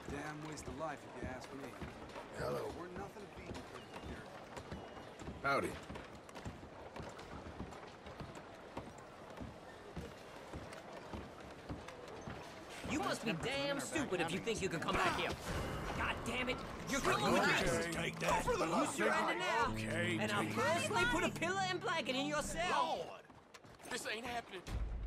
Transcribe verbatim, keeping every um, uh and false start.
Damn waste of life, if you ask me. Hello. We're nothing to beat here. Howdy. You must be damn stupid if you think you can come back here. God damn it! You're going with this! Take that. For the you surrender now, Okay, and I'll take personally put a pillow and blanket in your cell. Lord! This ain't happening.